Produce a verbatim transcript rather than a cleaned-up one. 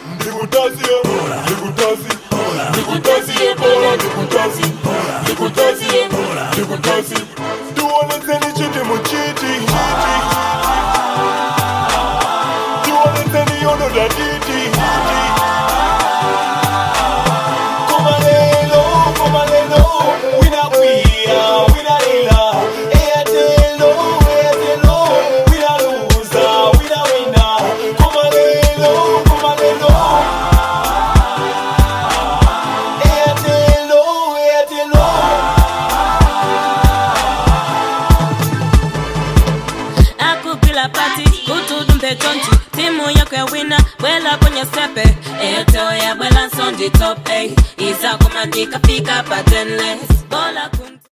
Nikutazi Ebola, nikutazi, nikutazi Ebola, nikutazi, nikutazi Ebola, nikutazi. Tuone teni chiti muchiti, chiti. Tuone teni yono da titi, titi. Komalelo, komalelo, wina wia, wina ila. Eyatelo, eyatelo, wina luza, wina wina. Komalelo, komalelo. Eyatelo, eyatelo. Akupila party, utudumbe tonti. Timu yako ya wina, wela kwenye sepe. Eto ya wela sondi top, ey. Isa kumandika pika patenless.